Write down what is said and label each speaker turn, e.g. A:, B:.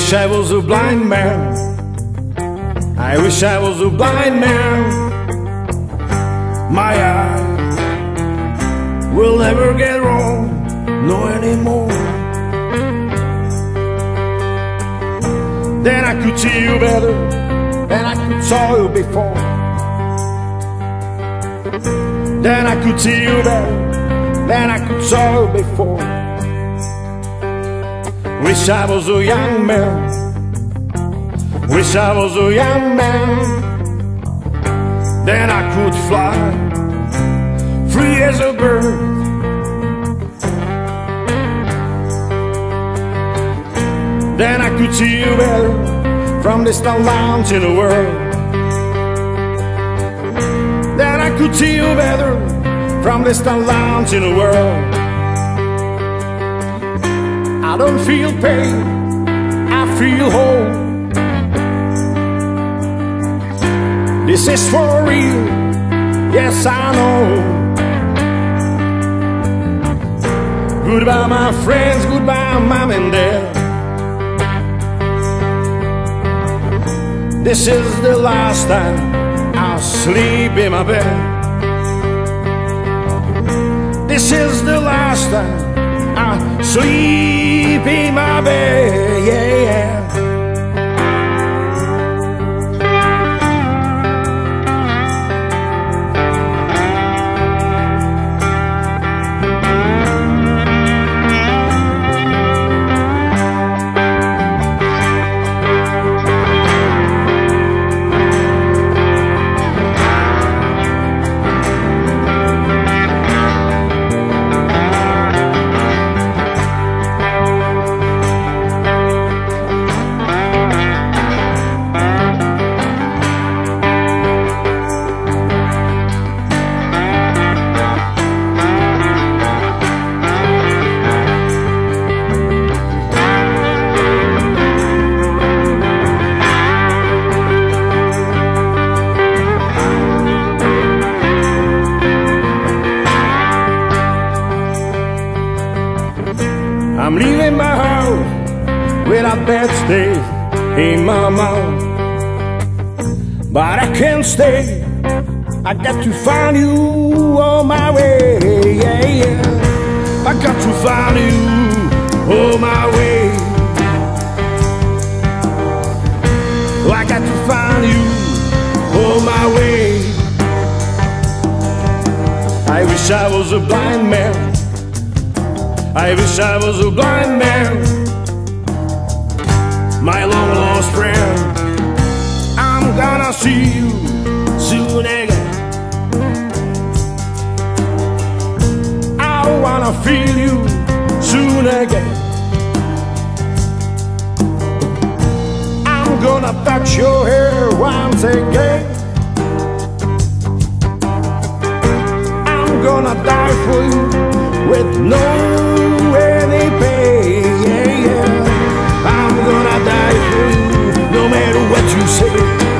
A: wish I was a blind man. I wish I was a blind man. My eyes will never get wrong, no anymore. Then I could see you better than I could saw you before. Then I could see you better than I could saw you before. Wish I was a young man. Wish I was a young man. Then I could fly free as a bird. Then I could see you better from distant lands in the world. Then I could see you better from distant lands in the world. I don't feel pain, I feel whole. This is for real, yes I know. Goodbye my friends, goodbye mom and dad. This is the last time I'll sleep in my bed. This is the last time I'll sleep in my bed, yeah, yeah. I'm leaving my house with a bad taste in my mouth, but I can't stay. I got to find you on my way, yeah, yeah. I got to find you on my way. I got to find you on my way. I wish I was a blind man. I wish I was a blind man. My long lost friend, I'm gonna see you soon again. I wanna feel you soon again. I'm gonna touch your hair once again. I'm gonna die for you with no any pain, yeah, yeah. I'm gonna die for you, no matter what you say.